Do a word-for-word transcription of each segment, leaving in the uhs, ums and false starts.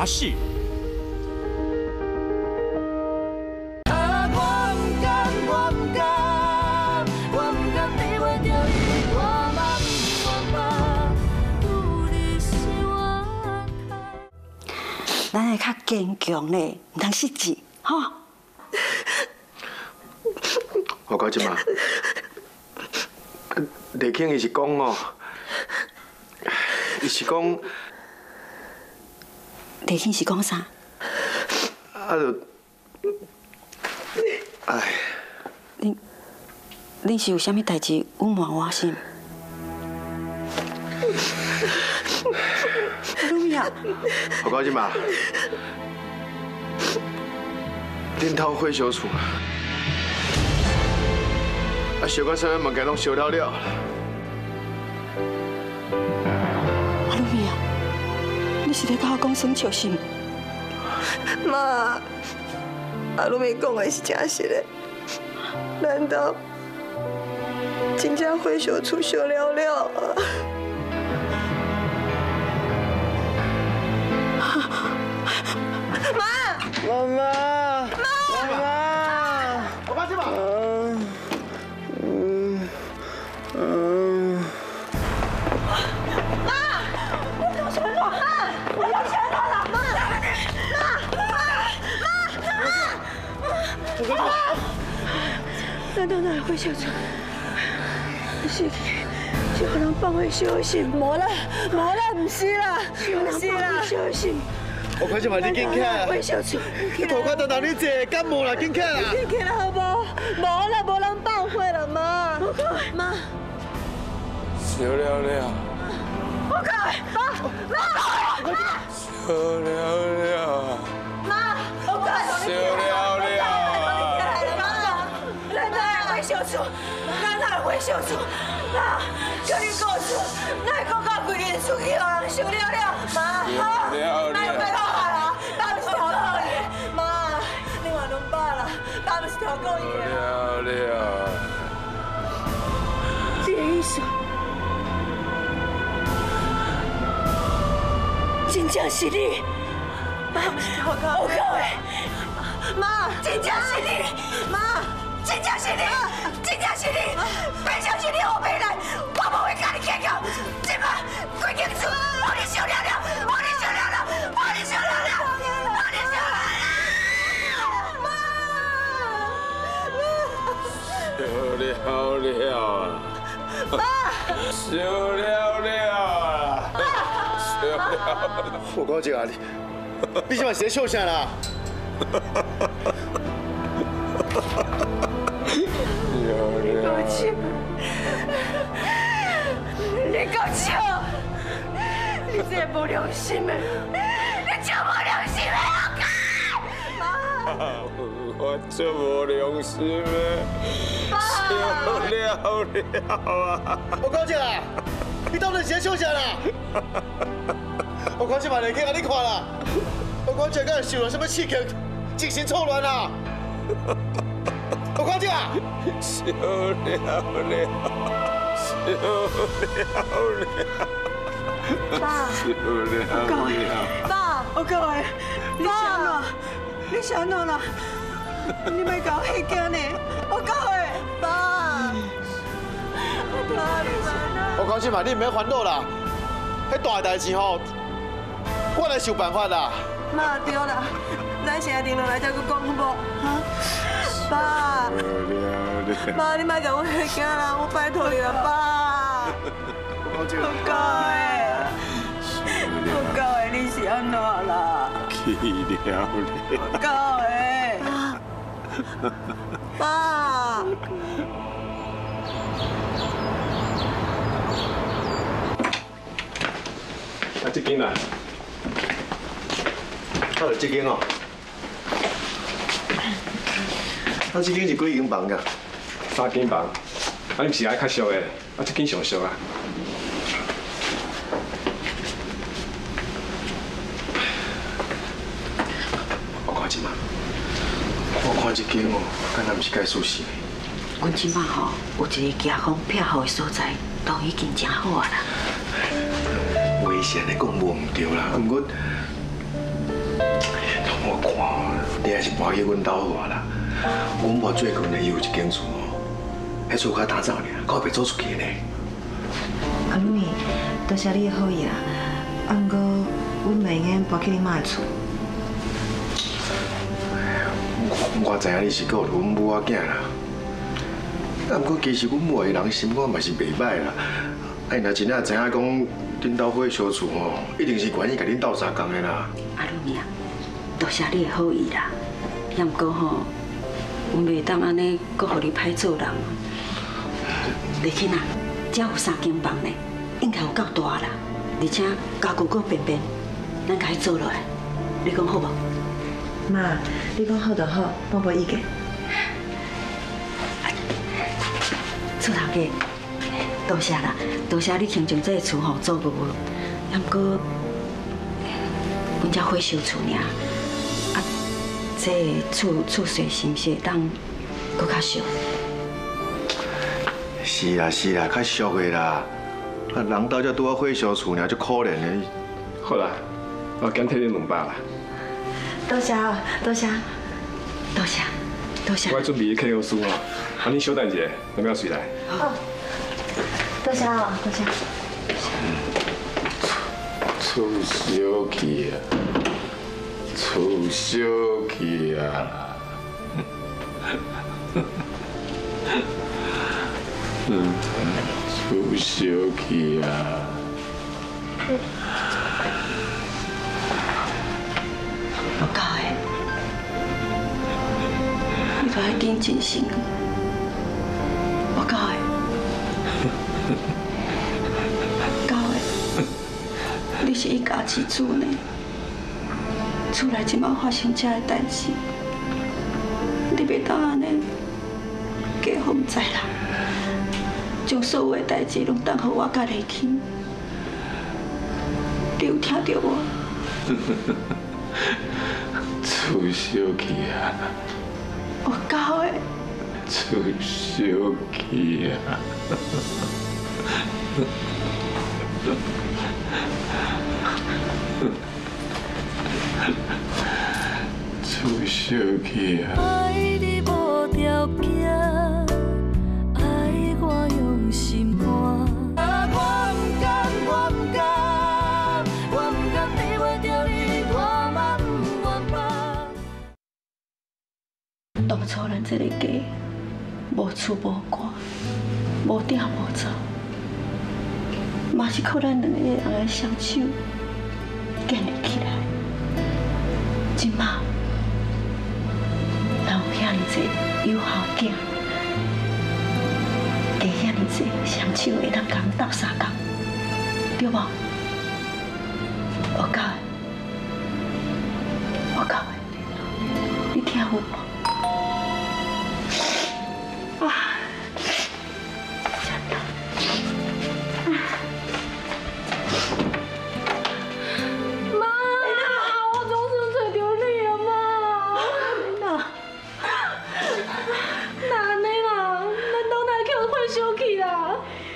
茶室。 咱会较坚强嘞，唔通失志，吼。 我讲即嘛，李庆伊是讲哦，伊是讲， 李庆是讲啥？ 啊就，哎， 恁恁是有啥物代志隐瞒我心？鲁米亚， 我讲即嘛，恁头火烧厝，啊，烧到啥物物件拢烧了了。 啊，鲁米亚，你是咧甲我讲什么笑心？ 妈，阿鲁米讲的是真实的，难道真正火烧厝烧了了啊？ 妈妈，妈妈， 我讲即嘛， 嗯嗯。 妈，我有钱了，妈，我有钱了，妈，妈，妈，妈，妈，难道那会小村？是是可能放火烧心？无啦，无啦，唔是啦，唔是啦，烧心。 我看即嘛，你紧起来，你头壳都让你坐，感冒啦，紧起来。 紧起来好无？无啦，无人放火啦，妈。妈。 烧了了。 我靠！妈妈。 烧了了。 妈，我靠！ 烧了了。 妈，咱哪会烧厝？咱哪会烧厝？妈，叫你告诉，哪会讲到规日出去互人烧了了？妈，哪有办法啦？爸不是调够伊的，妈，另外两百啦，爸不是调够伊的。 了了。 这个意思，真正是你，爸不是调够的。妈，真正是你，妈。 真正是你，真正是你，非常是你后背来，我不会跟你计较。今晚规间厝，我你烧了了，我你烧了了，我你烧了了，我你烧了了。 烧了了。 妈， 烧了了。烧了。 我讲这个你，你即嘛是咧笑啥啦？ 你够笑，你够笑，你这个无良心的，你真无良心的，我靠！ 我真无良心的，烧了了啊！ 我讲这个，你到底是咧笑啥啦？我讲这嘛来去啊，你看啦，我讲这个受了什么刺激，精神错乱啦？ 我看这个， 烧了了，烧了了， 爸， 烧了了。 爸，我告诉你，爸，你想哪啦？你莫搞迄件呢？我告诉你，爸，爸，你慢啊！ 我讲这嘛，你唔免烦恼啦，迄大代志吼，我来想办法啦。 妈对啦，咱现在停落来再去讲好无？哈？ 爸，爸，你莫甲我吓惊啦！我拜托你了，爸。我教的，我教的，你是安怎啦？ 去了了。 我教的，爸。 啊，这间啦， 啊，就这间哦。 啊，这间是几间房噶？ 三间房，啊，你不是爱较俗的，啊，这间上俗啊。 我看一嘛，我看这间哦，敢若不是介舒适的。 阮即摆吼有一个家风偏好的所在，都已经真好啊啦。 话是安尼讲无唔对啦，不过我看你还是搬去阮兜好啦。阮婆最近呢有一间厝哦，迄厝较打造呢，够袂租出去呢。 阿鲁咪，多谢你的好意啦。啊，不过阮袂用搬去你妈的厝。 我知影你是顾着阮母仔囝啦，啊，不过其实阮母的人心肝嘛是袂歹啦。哎，若真正知影讲恁兜火烧厝吼，一定是愿意甲恁斗相共的啦。 阿鲁咪啊，多谢你的好意啦。也毋过吼，阮袂当安尼，搁互你歹做人。丽卿啊，遮有三间房呢，应该有够大啦，而且家具搁便便，咱家己做落来，你讲好无？ 妈，你讲好就好，我无意见。 厝头家，多谢啦，多谢你肯将这个厝吼租给我。也毋过，阮遮火烧厝尔，啊，这个厝厝势是毋是会当搁较俗？ 是啦是啦，较俗的啦。啊，人兜才拄啊火烧厝尔，足可怜的。 好啦，我减退你两百啦。 多谢哦，多谢， 多谢，多谢。 我准备去客户书哦，啊，你小等一下，两秒随来。 好，多谢哦，多谢。 厝烧去啊，厝烧去啊！嗯，厝烧去啊！ 有够的，你都爱紧真心。有够的，够的，你是一家之主呢。厝内即马发生这个代志，你袂当安尼假放在人，将所有的代志拢当互我甲丽卿。你有听到我？ 厝烧去啊！ 有够的。 厝烧去啊！厝烧去啊！ 爱你无条件，爱我用心肝。我不甘，我不甘，我不甘体会着你我嘛不愿放。 当初咱这个家无厝无官，无店无做，嘛是靠咱两个人的双手建立起来。即马人有遐尼济友好囝，加遐尼济双手会当共斗相共，对无？有够的，有够的，你听有无？啊！ 妈，我总算找到你了，妈。 那那安尼啦，咱兜哪叫火烧去啦？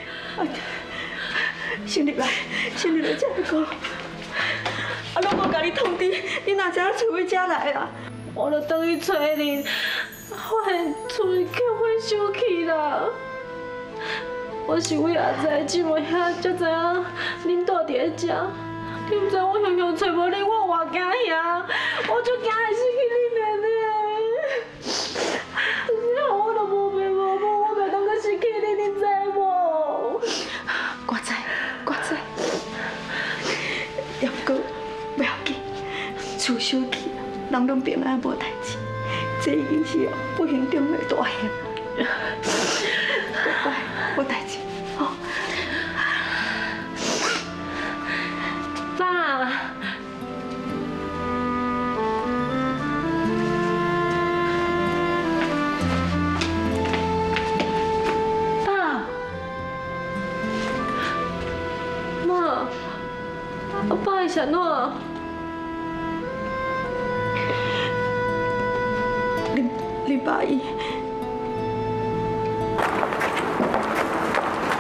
先入来，先入来，才讲。啊，拢无甲你通知，你哪知影厝尾才来啦？ 我就等去找你，发现厝里叫火烧去啦。我想我也知，即马遐才知影恁住伫咧遮。你毋知我向向找无你，我有偌惊遐，我足惊会失去你奶奶。但是我都无爸无母，我袂当阁失去你，你知无？ 我知，我知。也不过不要紧，厝烧去，人拢平安无代志，这已经是不幸中的大幸。乖，无代志，吼。 爸。爸。妈。阿爸会啥喏？ 你你爸伊。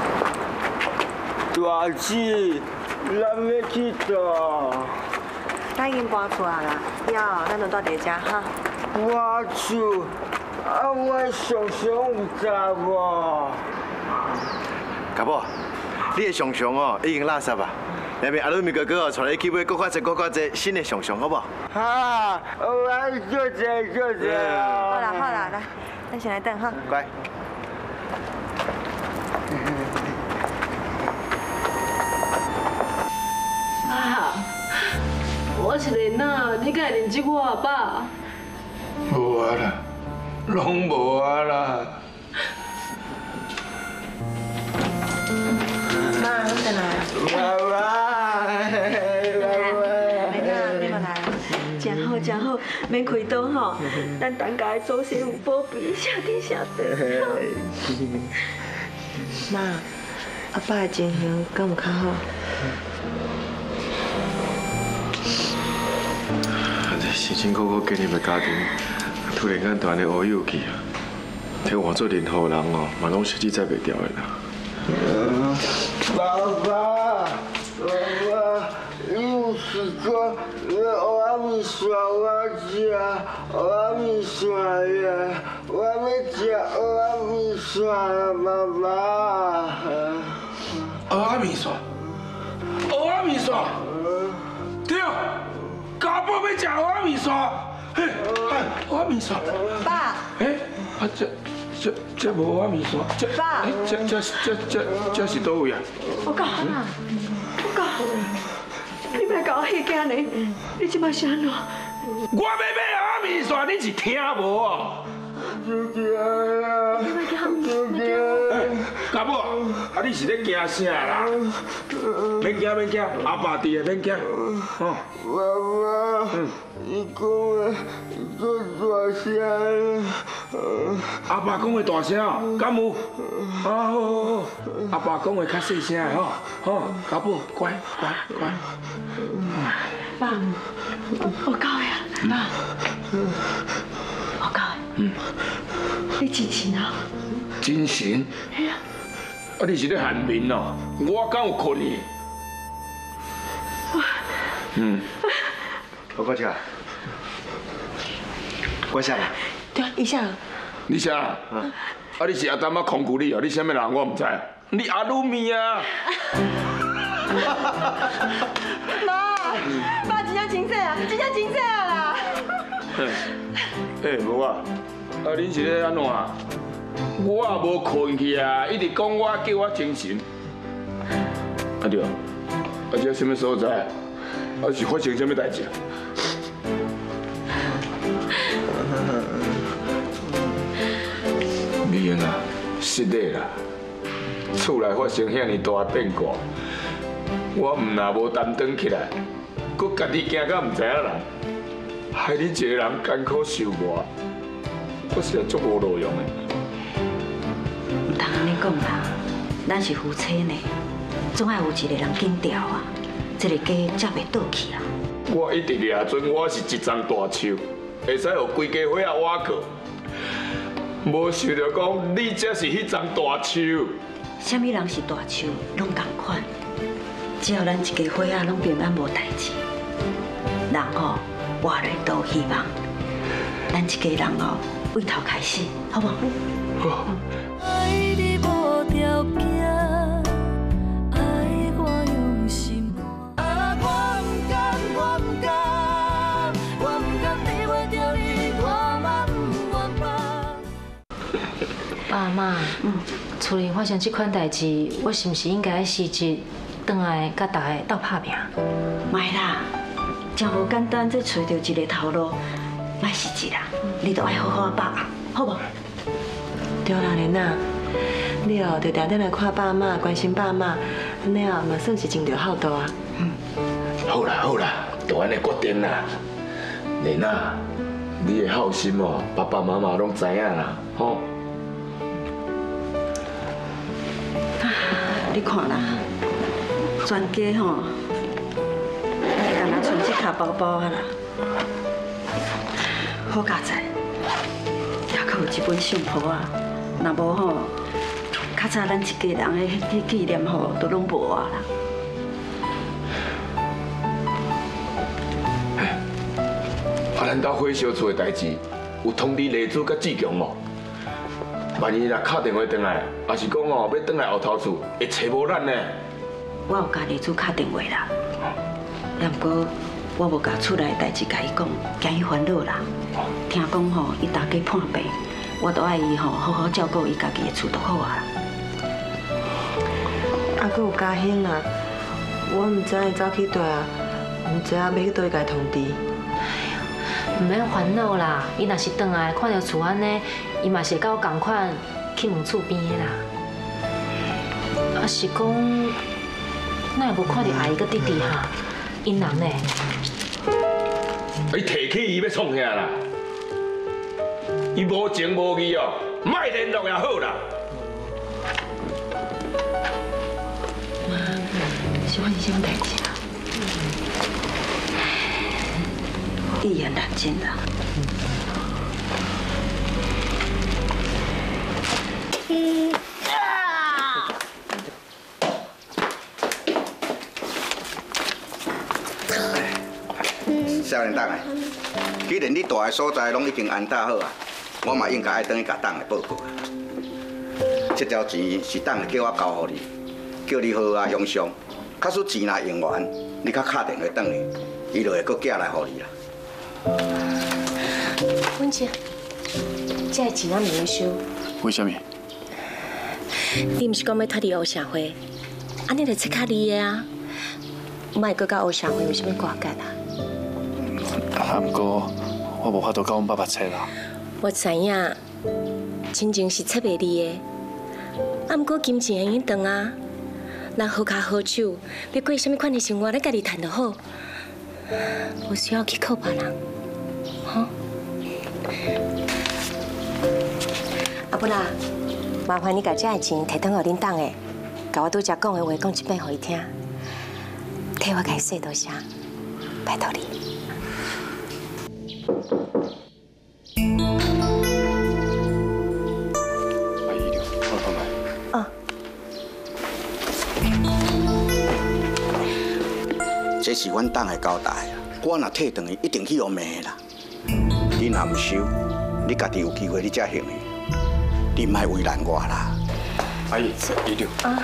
大姊，咱要去倒？ 咱已经搬出来啦，以后咱就住伫遮哈。 我厝啊，我常常有查无。 家宝，你的上上哦已经垃圾啊！下面阿鲁米哥哥哦，带你去买更较济、更较济新的上上，好不好？ 哈，我做者做者。 好啦好啦，来，咱先来等哈。 乖。 啊，我是莲娜，你敢会认识我阿爸？ 无啊啦，拢无啊啦。 妈，我等来。 妈妈， 莲娜，你莫来。 真好真好，免开刀吼，咱当家的祖先有保庇，谢天谢地。 妈，阿爸的情形敢有较好？ 辛辛苦苦建立的家庭，突然间断了乌有去啊！替换做任何人哦，嘛拢实际载袂掉的啦。 爸爸，爸爸，你有时间我阿米刷我吃，我阿米刷呀，我要吃我阿米刷了，爸爸。 蚵仔面线，蚵仔面线，对，家宝要食蚵仔面线，嘿，哎，蚵仔面线。 爸， 哎，啊这这这无蚵仔面线，这爸哎这这这这这是倒位啊？ 我讲，我讲，你莫甲我迄惊呢，你即摆是安怎？ 我要买蚵仔面线，你是听无哦？哎，家宝，啊你是咧惊啥啦？免惊免惊，阿爸伫个免惊，吼。 爸爸，你讲的做大声。 阿爸讲话大声哦，敢有？好好好，阿爸讲话较细声的吼，好，家宝乖乖乖。 爸，我教的啊，爸，我教的。嗯，你真神啊！ 真神？ 嘿啊！ 啊，你是咧寒眠哦？我敢有困去？嗯。 报告姐，我下来。 对啊，医生。 你啥？啊，你是阿丹啊控股你哦？你什么人我唔知。你阿鲁咪啊？ 妈，爸真正真正啊，真正真正啊啦！ 哎，无啊，啊，恁是咧安怎？我也无困去啊，一直讲我叫我精神。啊对，啊这什么所在？啊是发生什么代志？美英啊，失礼啦！厝内发生遐尼大的变故，我唔若无担当起来，搁家己惊到唔知影人，害你一个人艰苦受磨，我实在足无路用的。 唔通安尼讲啦，咱是夫妻呢，总爱有一个人紧调啊，这个家才袂倒去啊。 我一直掠准我是一丛大树，会使互规家伙仔挖过。无想到讲你才是迄丛大树。 什么人是大树，拢同款。只要咱一家伙仔拢平安无代志，人哦活来都有希望。咱一家人哦，为头开始，好不好？ 好。 爱你无条件，爱我用心肝。啊，我唔敢，我唔敢，我唔敢体会着你，我嘛唔愿放。 爸妈，嗯，厝里发生这款代志，我是毋是应该辞职，转来甲大家斗拍拼？ 卖啦，真无简单，再找到一个头路，卖辞职啦，你都爱好好把握，好无？ 对啦，莲娜，你哦，就定定来看爸妈，关心爸妈，安尼啊，嘛算是尽着孝道啊。 嗯，好啦好啦，就安尼决定啦。莲娜，你的孝心哦，爸爸妈妈拢知影啦，吼。 你看啦，全家吼，干那剩一卡包包啊啦，好佳哉，也可有一本相簿啊。若无吼，较早咱一家人的迄纪念吼，都拢无啊啦。 咱兜火烧厝的代志，有通知黎子甲志强无？万一若敲电话转来，也是讲哦要转来后头厝，会找无咱呢？ 我有甲黎子敲电话啦，也毋过我无甲厝内的代志甲伊讲，惊伊烦恼啦。听讲吼，伊大家叛病，我都爱伊吼好好照顾伊家己的厝就好啊。 啊，佮有嘉兴啦，我唔知伊走去倒啊，唔知影要去倒甲伊通知。 唔免烦恼啦，伊若是转来看到厝安尼，伊嘛是甲我同款去问厝边的啦。啊是讲，哪会无看到阿姨佮弟弟哈？因人呢？ 你提起伊要创啥啦？伊无情无义哦，莫联络也好啦。 妈，是发生什么代志啊？一言难尽啦。嗯啊！ 少年党诶，既然你住的所在拢已经安搭好啊，我嘛应该爱等去甲党的报告啊。这条钱是党会叫我交互你，叫你好好啊用上。假使钱若用完，你较敲电话转去，伊就会搁寄来互你啦。 文姐，这个钱我未要收。 为什么？ 你毋是讲要脱离黑社会，安尼就切较利的啊！莫搁甲黑社会有啥物挂钩啊？ 啊，不过我无法度甲阮爸爸切啦。 我知影，亲情是切袂离的，啊，毋过金钱会用断啊。咱好脚好手，要过什么款的生活，咱家己谈就好，无需要去靠别人，吼。啊不啦，麻烦你把这个钱摕转互恁党的，甲我拄则讲的话讲一遍互伊听，替我甲伊说多谢，拜托你。 阿姨，我看卖。 哦。 这是阮党的交代啊，我若退转去，一定去互骂啦。你若唔收，你家己有机会你才行去，你莫为难我啦。 阿姨，姨丈。 啊。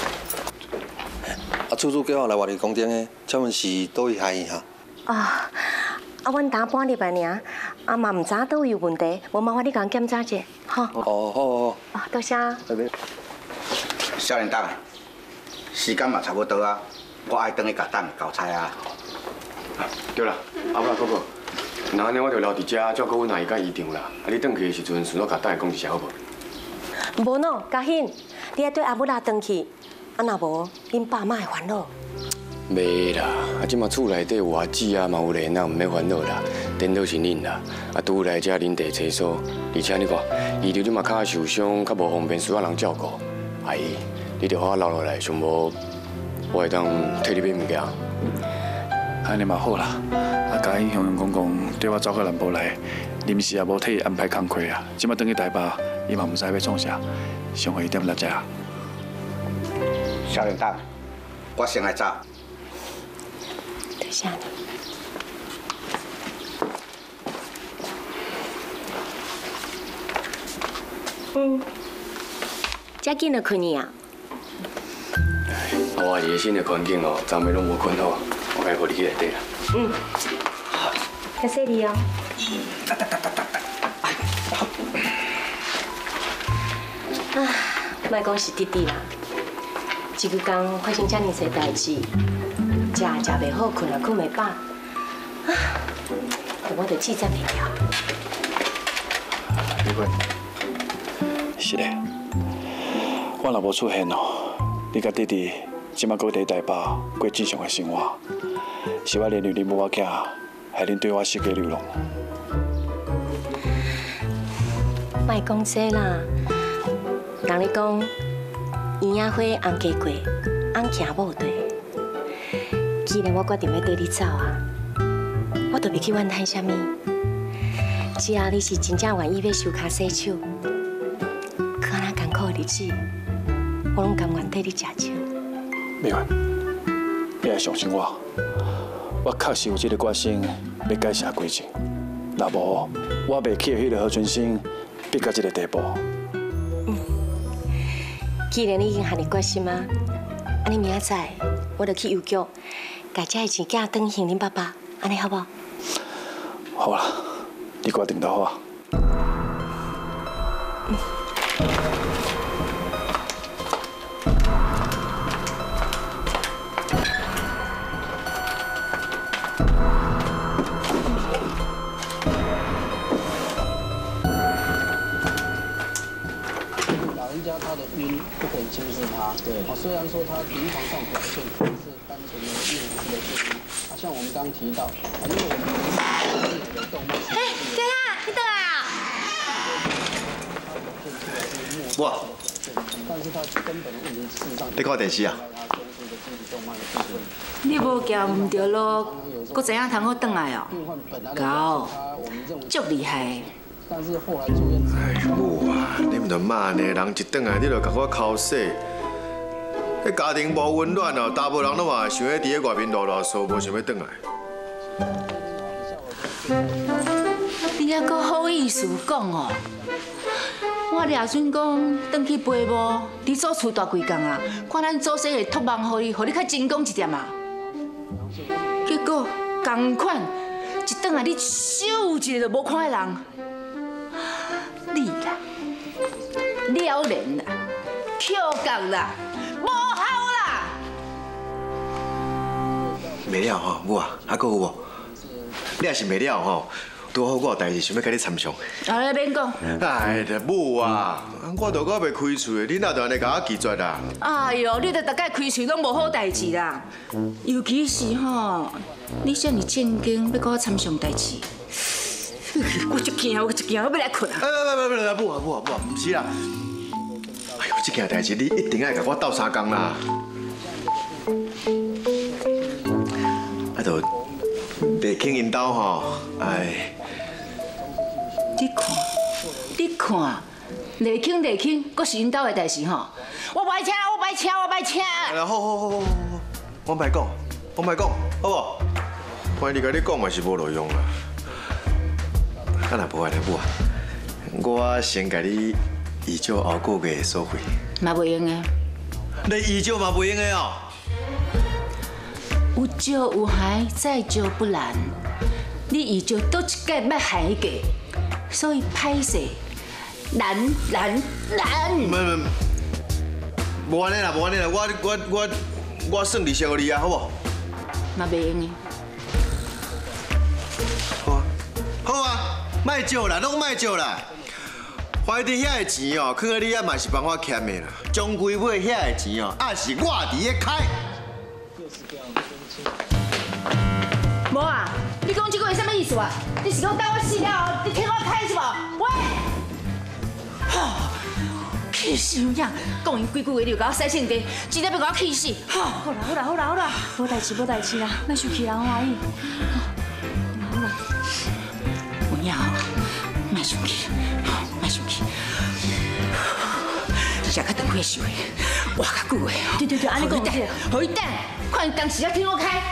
啊，厝主叫我来外地公证的，请问是倒位害伊哈？ 啊，啊，阮打半日的尔，啊嘛唔知倒位有问题，无麻烦你甲阮检查者，吼。 哦，好好好。 啊，多谢。 少年党，时间嘛差不多啊，我爱转去甲党交差啊。 对啦，阿伯哥哥，那安尼我就留伫遮照顾阮阿姨甲姨丈啦。啊，你转去的时阵，顺路甲等下讲一声好无？ 无喏，嘉欣，你爱对阿母拉转去，啊若无，恁爸妈会烦恼。 袂啦，啊，即马厝内底有阿姊啊，嘛有莲啊，唔免烦恼啦。颠倒是恁啦，啊，拄来遮恁地厕所，而且你看，姨丈即马脚受伤，较无方便，需要人照顾。阿姨，你着好好留落来，上无我会当替你买物件。 安尼嘛好啦，啊，甲因雄雄公公对我走到南部来，临时也无替伊安排工课啊。即马转去台北，伊嘛毋知要创啥，上回伊点来食。 少年党，我先来走。 多谢你。嗯，遮紧就困去啊？ 我一个新的环境哦，昨暝拢无困好，我该互你去内底啦。 嗯，感谢你哦。啊，莫讲是弟弟啦，一个工发生遮尔侪代志，食也食袂好，困也困袂饱，啊，我着记载袂了。 李坤，是嘞，我若无出现哦，你甲弟弟即马搁伫台北过正常的生活，是我连累恁母仔囝，害恁对我世界流浪。 莫讲这啦，人咧讲鸳鸯花红加过，红行某地。既然我决定要跟你走啊，我就袂去怨叹啥物。只要你是真正愿意要收脚洗手，可能艰苦的日子，我拢甘愿替你食酒。 美云，你要相信我，我确实有这个决心要改写规矩。 若无我袂去迄个何春生逼到这个地步。 嗯，既然你已经下定决心啊，安尼明仔载我就去邮局，把这个钱寄转还恁爸爸，安尼好不好？ 好啦，你决定就好啊。嗯。 他的晕不可以轻视他，对，啊，虽然说他临床上表现可能是单纯的晕式的晕，啊，像我们刚刚提到，啊，因为我们人的动脉，哎， 对啊，你倒来啊！ 我， 但是他根本的问题事实上， 你看电视啊？ 你无行唔对路，搁怎样通好转来哦？高，足厉害。 但是后来住院。 哎，母啊，你唔着骂呢，人一转来你就甲我口洗。迄家庭无温暖哦，大部分人都嘛想要伫咧外面啰啰嗦，无想要转来。 你还阁好意思讲哦？我掠准讲，转去陪某，你做厝大几工啊？看咱祖先会托梦互你，互你较精讲一点啊。结果同款，一转来你少有一个就无看的人。 你啦，了然啦，跳角啦，无效啦。 袂了吼，母啊，还阁有无？你若是袂了吼，拄好我有代志想要甲你参详。 啊，你免讲。 哎，母啊，我都搁袂开喙，你哪就安尼甲我拒绝啦？ 哎呦，你著逐摆开喙拢无好代志啦，尤其是吼，你遮尔正经，要甲我参详代志。 我足惊，我足惊，我要来困啊！ 哎，不不不不，母啊母啊母啊，唔是啦！哎呦，这件代志你一定要甲我斗三工啦！啊，就袂轻因兜吼，哎。 你看，你看，袂轻袂轻，阁是因兜的代志吼！我不爱请，我不爱请，我不爱请。 好好好好好，我莫讲，我莫讲，好无？反正你甲你讲嘛是无路用啦。 啊，若无安尼母啊，我先甲你移交后个月的所费。 嘛袂用的。 你移交嘛袂用的哦。 有招有害，再招不难。你移交倒一届要害一届，所以歹势，难难难。 唔唔，无安尼啦，无安尼啦，我我我我算利息互你啊，好无？ 嘛袂用的。 好啊，好啊。 卖借啦，拢卖借啦。怀伫遐个钱哦，囥在你遐嘛是帮我欠的啦。终归尾遐个钱哦，也是我伫咧开。 无啊，你讲这个是什么意思啊？你是讲等我死了，你替我开是无？喂！哈，气死有影，讲伊几句话你就甲我使性地，直接要甲我气死。好啦好啦好啦好啦， 无代志无代志啦，莫生气啦，我阿姨。好啦。 有影哦，莫生气，莫生气。食较长火烧的，活较久的。 对对对，安尼讲对。 好，伊等，看当时要听我开。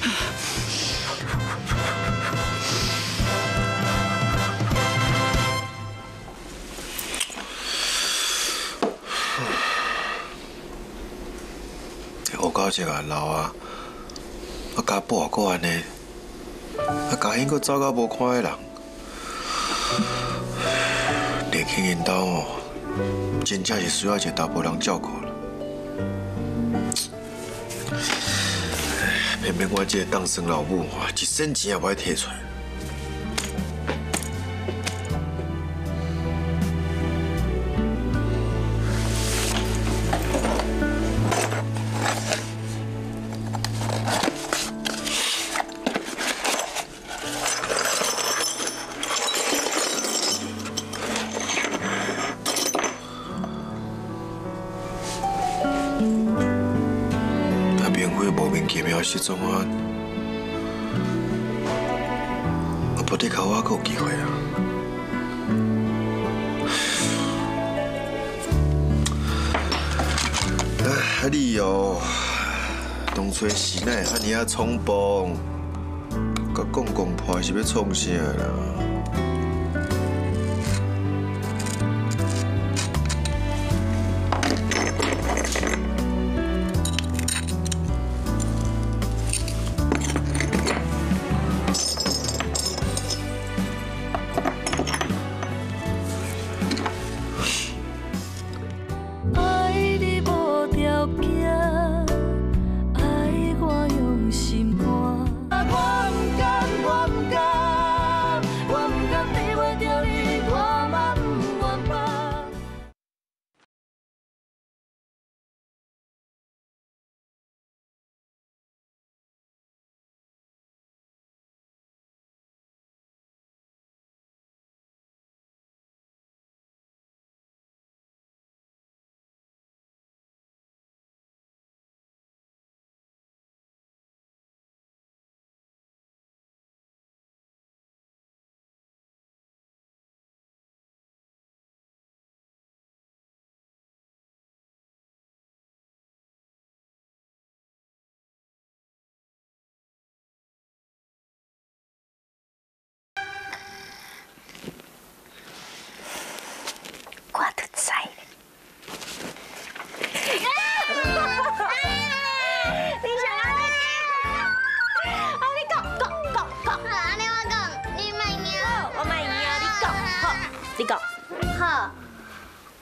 我到这个老啊，啊家宝个安尼，啊家兴佫走到无看的人。 年轻因兜哦，真正是需要一个大波人照顾了。偏偏我这个当生老母，一分钱也不爱摕出来。是怎啊？我不得靠我还有机会啊！哎，你哦，当初时奈遐尼啊冲动，甲讲讲破是要创啥啦？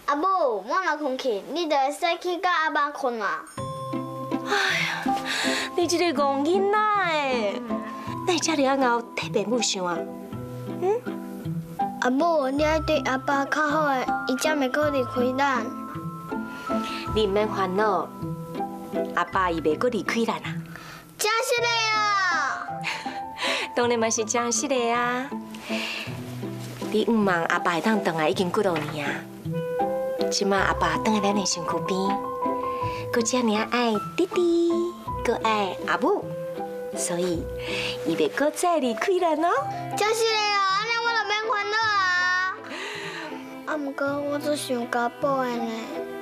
阿母，我若困去，你就会使去甲阿爸困啊。 哎呀，你这个戆囡仔诶，哪会遮尔啊熬替爸母想啊？嗯？ 阿母，你爱对阿爸较好诶，伊才袂搁离开咱。 你唔免烦恼，阿爸伊袂搁离开咱啊。 真实的啊！ 当然嘛是真实的啊。你唔忙，阿爸会当回来已经几多年啊？即马阿爸等在咱的身躯边，佮遮尔爱弟弟，佮爱阿母，所以伊袂搁再离开咱哦。 真实的啊，安尼我就免烦恼啊。啊，毋过我只想家宝的呢。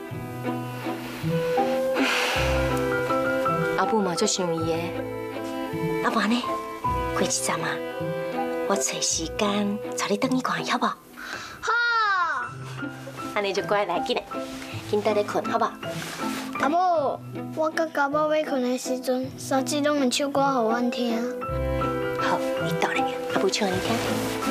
阿母嘛足想伊的，阿爸呢？过一阵啊，我找时间带你转去看，好不好？ 好。 安尼就乖来紧嘞，紧带你困，好不好？ 阿母，我甲家宝要困的时阵，三姊拢用唱歌互阮听。 好，你倒来，阿母唱给你听。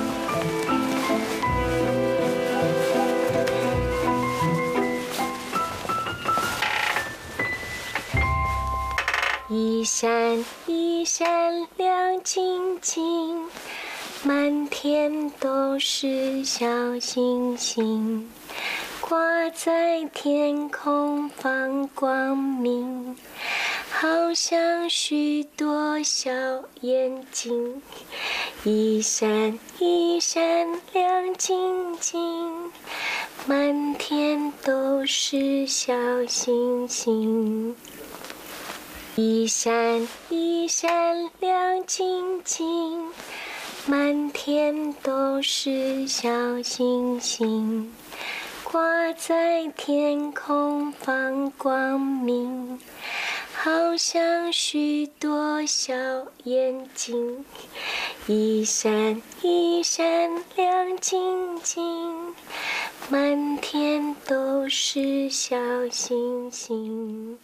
一闪一闪亮晶晶，满天都是小星星，挂在天空放光明，好像许多小眼睛。一闪一闪亮晶晶，满天都是小星星。一闪一闪亮晶晶，满天都是小星星，挂在天空放光明，好像许多小眼睛。一闪一闪亮晶晶，满天都是小星星。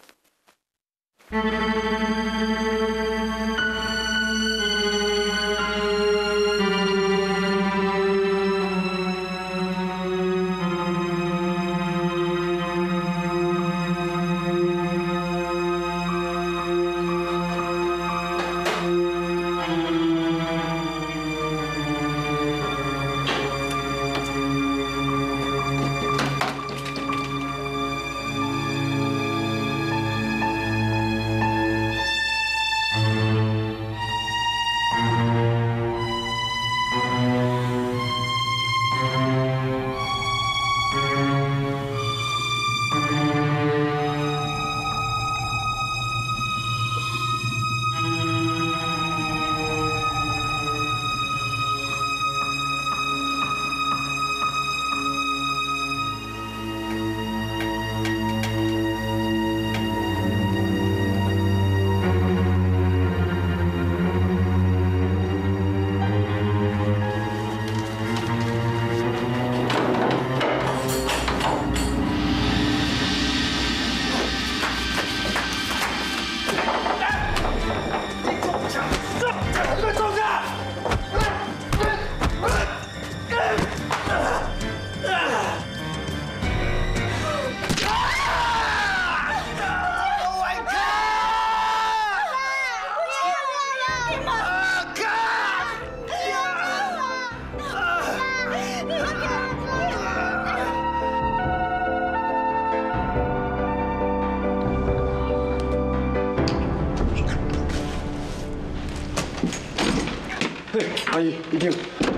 阿姨，一定。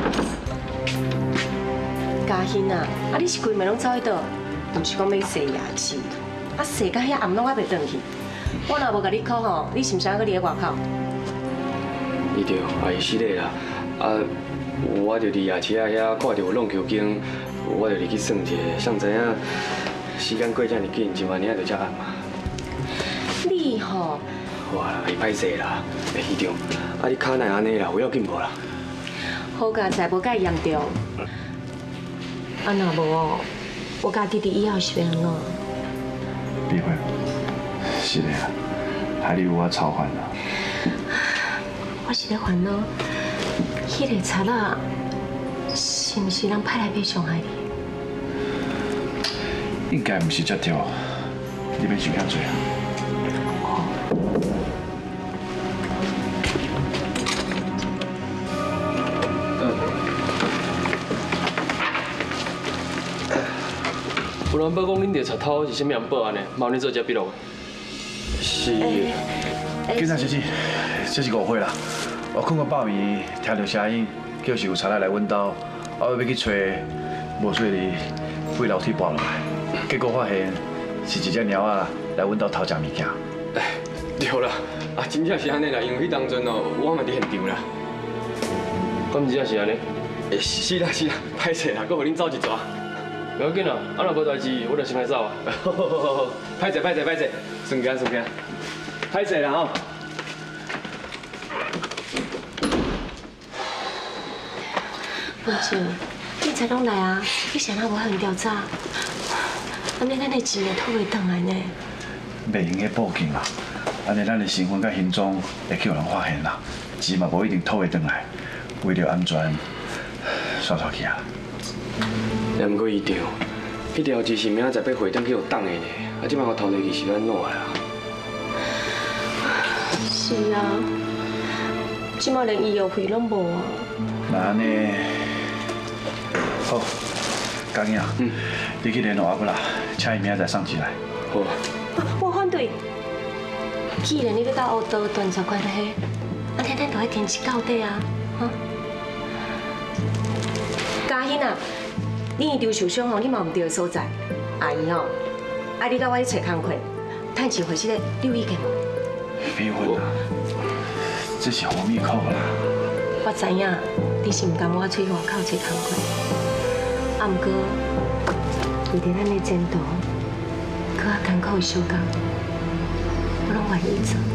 嘉欣啊，啊你是规暝拢走去倒？毋是讲要洗牙齿，啊洗到遐暗拢还袂转去。我若无甲你考吼，你是毋是还搁伫咧外口？ 伊着，阿姨是咧啦。啊，我着伫牙齿仔遐看到有弄球经，我着入去算者，谁知影时间过遮尔紧，今晚领就遮暗嘛。 你吼？ 哇，阿姨歹势啦，会虚张。啊，你脚哪安尼啦？有要紧无啦？ 好佳在，无介严重。啊，若无哦，我甲弟弟以后是要安怎？ 别会，是的啊，海里有我操烦恼。 我是咧烦恼，迄个贼仔是毋是人派来要伤害你？ 应该唔是遮对，你免想遐多啊。 有人报讲恁伫贼偷是啥物人报案的？冇恁做遮笔录的。是。 警察先生，这是误会啦。我困到半暝，听到声音，叫是有贼仔来阮兜，我要去找，无顺利，飞楼梯爬落来，结果发现是一只猫仔来阮兜偷食物件。 对啦，啊，真正是安尼啦，因为迄当阵哦，我嘛伫现场啦。敢真正是安尼？诶，是啦是啦，歹势啦，搁互恁走一抓。不要紧啦，啊若无代志，我就先来走啊。好好好好好，歹势歹势歹势，顺行顺行，歹势啦吼。 文静，警察拢来啊，你谁人无向调查？安尼咱的钱会讨袂回来呢？ 袂用去报警啦，安尼咱的身份甲行踪会去有人发现啦，钱嘛无一定讨袂回来，为了安全，刷刷去啊。 也毋过伊对，迄条钱是明仔载要回转去互党的呢，啊，即摆我偷落去是要安怎啊？ 是啊，即摆连医药费拢无啊。 那安尼，好，江英，嗯，你去联络阿伯啦，请伊明仔载送钱来。 好。 我反对。既然你要到乌道断绝关系，安尼咱就要坚持到底啊，哈？嘉欣啊。你医疗受伤哦，你嘛唔对的所在。阿姨哦，啊你甲我去找工课，趁钱回去咧留意见无？ 别混啦，这是何密扣啦。 我知影，你是唔甘我去外口找工课，啊毋过为着咱的前途，搁较艰苦的小工，我拢愿意做。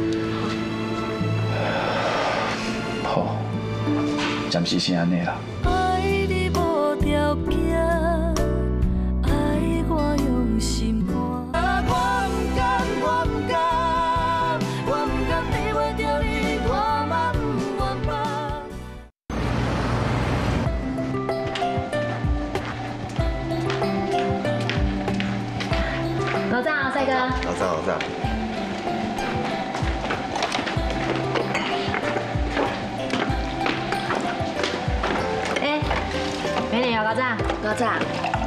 好，暂时先安尼啦。 条件，爱我用心肝。我唔敢，我唔敢，我唔敢离袂着你，我嘛唔愿放。老张，帅哥。 老张，老张。 美女，高赞， 高赞。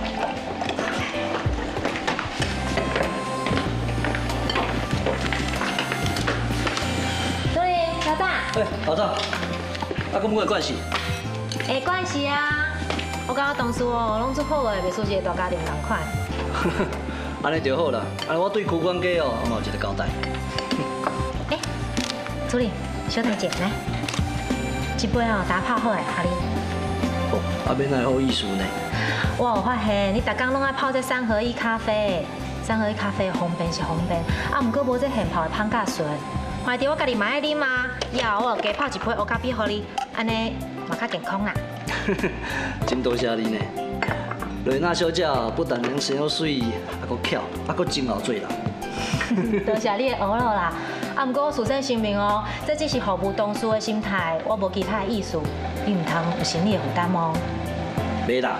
助理，高赞。 哎，老张，啊，咁冇关系。 会关系啊！我甲我同事哦，拢做好个，袂输一个大家庭同款。 安尼就好啦，安尼我对区管家哦，嘛有一个交代。 哎，助理，小台姐来，一杯哦，打泡好诶，好你。 哦，啊，免来好意思呢。 我有发现，你逐工拢爱泡这三合一咖啡，三合一咖啡方便是方便，啊，毋过无这现泡的芳甲醇。怀着我家己嘛爱啉嘛，以后我加泡一杯乌咖啡互你，安尼嘛较健康啦。 真多谢你呢。瑞娜小姐不但能生又水，还佫巧，还佫真好做人。 多谢你的讹了啦。啊，毋过我事先声明哦，这只是服务同事的心态，我无其他的意思，你唔通有心理的负担哦。 袂啦。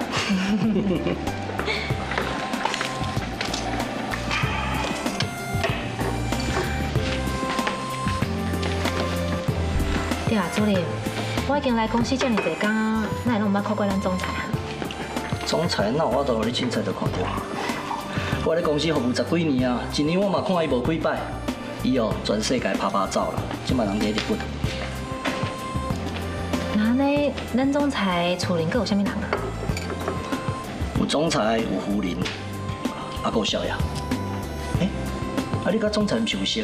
对啊，主任，我已经来公司遮尔侪工，哪会拢毋捌看过咱总裁啊？ 总裁那我都互你凊彩就看到。我咧公司服务十几年啊，一年我嘛看伊无几摆。伊哦，全世界拍拍走啦，即摆人伫日本。 那安尼，咱总裁厝邻阁有啥物人啊？ 有总裁，有夫人，啊，阁有少爷。诶，啊，你甲总裁毋是有熟？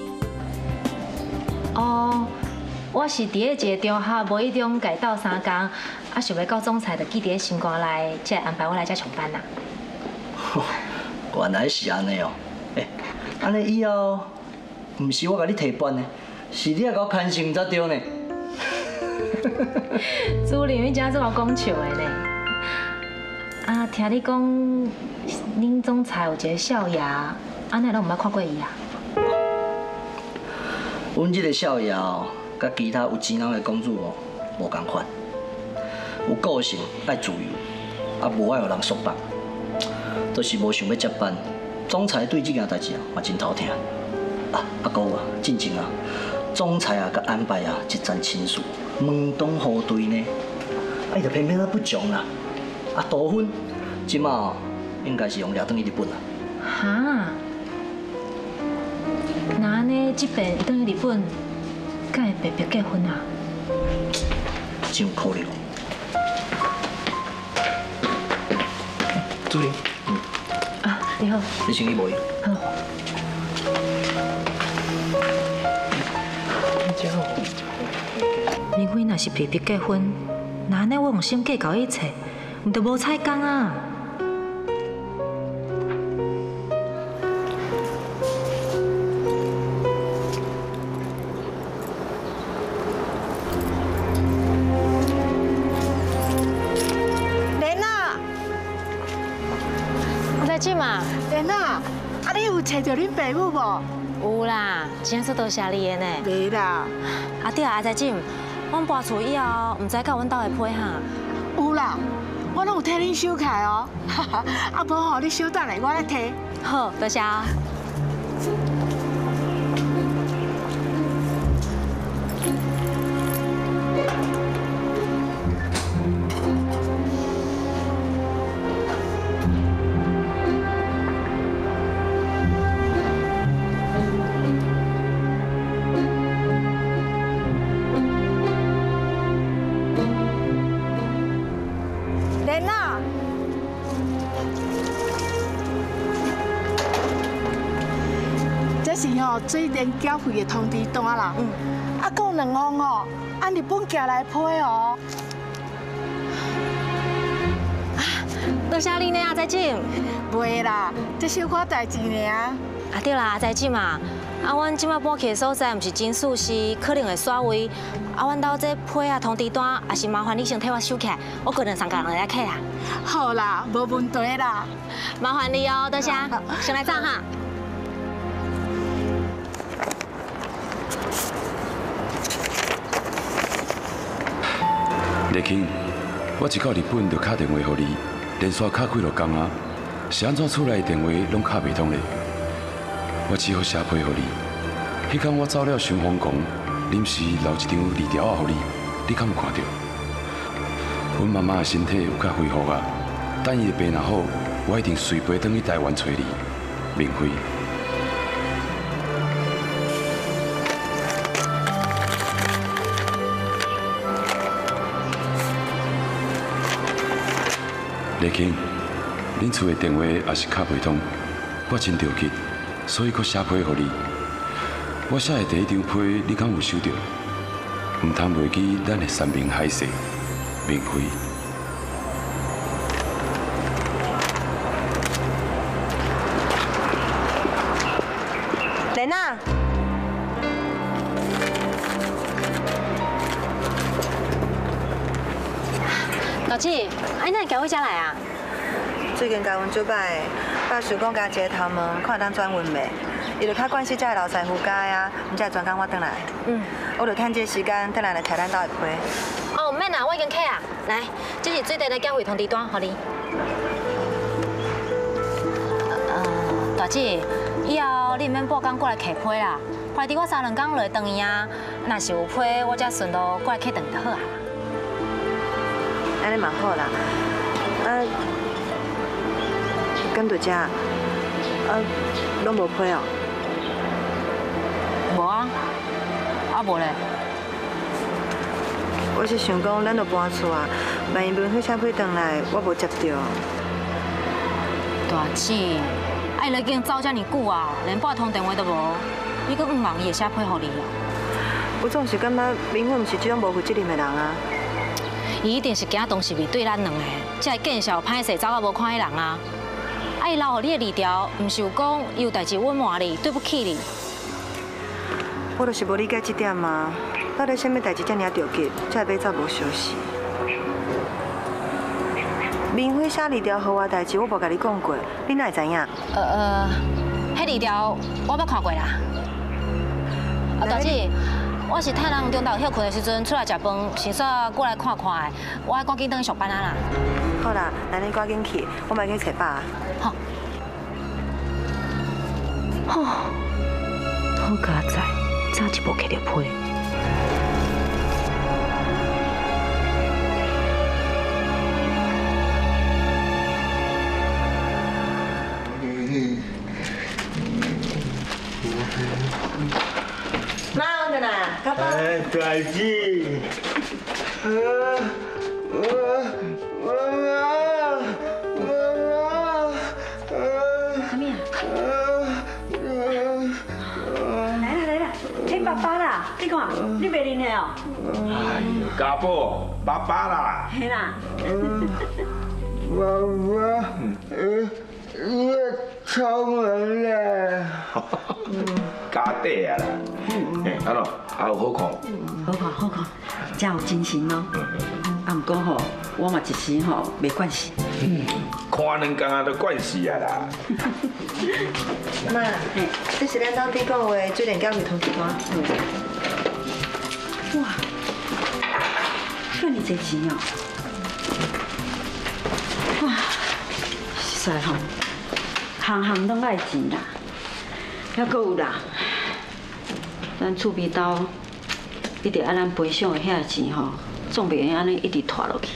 哦，我是伫咧一个中学无意中改斗三工，啊，想要到总裁就记伫咧心肝内，才安排我来遮上班啦。 原来是安尼哦，诶，安尼以后。唔是我甲你提班的，是你也甲我牵线才对呢。 主任，你真这么讲笑的呢？啊，听你讲，恁总裁有一个少爷，安尼拢毋捌看过伊啊？ 阮这个少爷哦，甲其他有钱人的公主哦，无共款，有个性，爱自由，啊无爱互人束缚。 都是无想要接班。总裁对这件代志啊，嘛真头疼。啊，阿姑啊，进前啊，总裁啊，甲安排啊一桩亲事，门当户对呢，啊，伊就偏偏啊不从啦。啊，杜芬，即马应该是用掠转去日本啦。 哈？那安尼这边转去日本，敢会白白结婚啊？ 真有可能。主任。嗯。 啊，你好。 你生意无用。 好。明辉若是白白结婚，那安尼我用心计较一切，毋就无彩工啊。 莲娜， 在这嘛？ 莲娜，啊，你有找到恁爸母无？ 有啦，真是多谢你的呢。 没啦。 啊对啊，阿在进，阮搬厝以后，唔知到阮兜会配哈。 有啦，我拢有替恁收起来哦。啊，无吼，你稍等下，我来摕。 好，多谢啊。 水电缴费的通知单啦，嗯，啊，还有两封哦，按日本寄来批哦。 啊，多谢你呢，阿在进。 袂啦，这小可代志尔。 啊对啦，阿在进嘛，啊，阮即摆搬去的所在毋是真舒适，可能会煞位。啊，阮兜这批啊通知单，也是麻烦你先替我收起来，我过两三工来客啦。 好啦，无问题啦， 麻烦你哦，多谢。先来账哈。 丽卿，我一到日本就打电话给你，连续打几落工啊，是安怎厝内电话拢打袂通嘞？我只好写批给你。迄天我走了新丰宫，临时留一张字条仔给你，你敢有看到？阮妈妈的身体有较恢复啊，等伊的病若好，我一定随飞转去台湾找你，明辉。丽卿，恁厝的电话也是卡袂通，我真着急，所以搁写批给你。我写的第一张批，你敢有收到？唔通袂记咱的山盟海誓，明辉。 莲娜。 老七，哎，那你赶回家来啊？ 最近交阮做摆，爸想讲家一个头毛，看当转运袂，伊就较关心这个老师傅家啊，毋才专工我转来。嗯，我就趁这时间转来来拆咱家的批。 哦，唔免啦，我已经客啊。来，这是水电的缴费通知单，给你。呃，大姐，以后你唔免半工过来客批啦，快啲我三两工就会转去啊。若是有批，我才顺路过来客转就好啊。 安尼嘛好啦，啊，敢到这，啊，拢无批哦？ 无啊，啊无咧。 我是想讲，咱就搬厝啊，万一明辉车批转来，我无接到。 大姐，啊伊已经走遮尔久啊，连半通电话都无，你阁唔忙伊会写批互你哦？ 我总是感觉明辉毋是这种无负责任的人啊。 伊一定是惊当时面对咱两个，才会见笑歹势走到无看迄人啊！啊，伊留互你的字条，毋是有讲伊有代志隐瞒你，对不起你。 我就是无理解这点嘛，到底什么代志遮尔着急，才会早无消息？明辉写字条给我的代志，我无甲你讲过，你哪会知影？ 呃呃，迄字条我捌看过啦。啊，大姐。我是太人中昼休困的时阵出来食饭，想说过来看看的，我爱赶紧转去上班啊啦。 好啦，那你赶紧去，我买去找爸。 好。哦，好佳哉，早一步去着批。 妈，我回来，爸爸。 哎，大姐，啊，我我妈，妈妈，啊， 什么呀？ 来啦来啦，听爸爸啦，你看，你袂认的哦。 哎呦，家宝，爸爸啦。 嘿啦。 爸爸，呃，你敲门嘞。 家底啊啦。哎，安怎？还有好看？ 好看好看，真有精神哦。啊，毋过吼，我嘛一时吼袂惯势。 嗯，看两工啊，都惯势啊啦。 妈，这是咱当顶个月水电交费通知单。 哇，遐尼侪钱哦！哇，实在吼，行行拢爱钱啦。还阁有啦，咱厝边兜一直按咱赔偿的遐钱吼，总袂用安尼一直拖落去。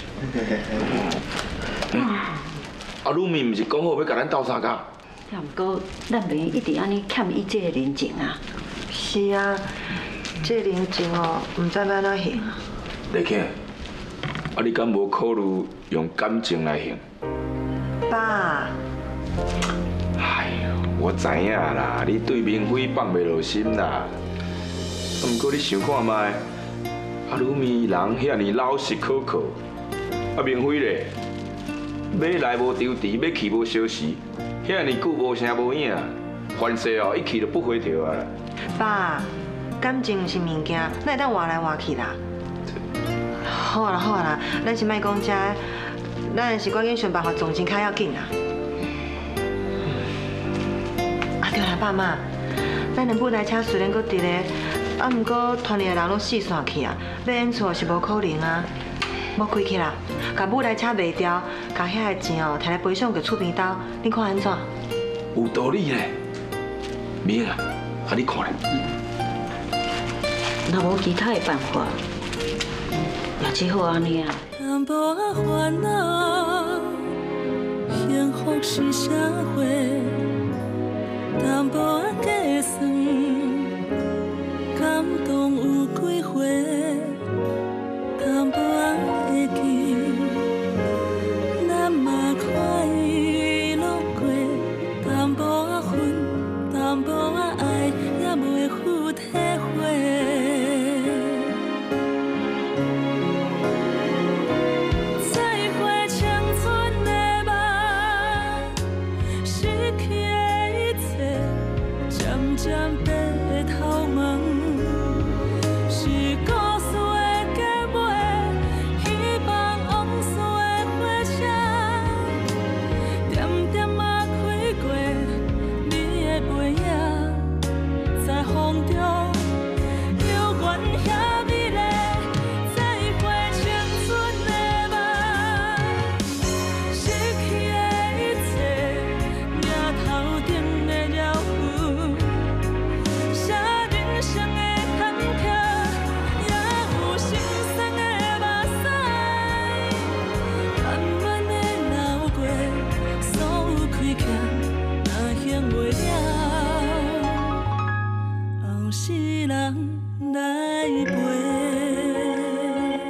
啊，鲁咪毋是讲好要甲咱斗相共？ 也毋过，咱袂用一直安尼欠伊这个人情啊。 是啊，这人情哦，唔知要安怎还。 丽卿，啊，你敢无考虑用感情来还？ 爸。 哎呦，我知影啦，你对明辉放袂落心啦。不过你想看觅，啊，鲁咪人遐尼老实可靠，啊，明辉咧，要来无丢迟，要去无消息，遐尼久无声无影，凡事哦一去就不回头啊。 爸，感情是物件，哪会当换来换去啦？好啊啦好啊啦，咱是莫讲这，咱是赶紧想办法总钱较要紧啦。啊对啦，爸妈，咱两部台车虽然搁伫咧，啊，毋过团里的人拢四散去啊，要演出是无可能啊。莫开去啦，甲舞台车卖掉，甲遐个钱哦，摕来赔偿给厝边兜，你看安怎？ 有道理咧，明啊，啊你看咧。 若无其他的办法，也只好安尼啊。 淡薄仔烦恼，幸福是社会；淡薄仔计算，感动有几回；淡薄仔会记，咱嘛看伊路过；淡薄仔恨，淡薄仔爱，也袂负体会。渐变。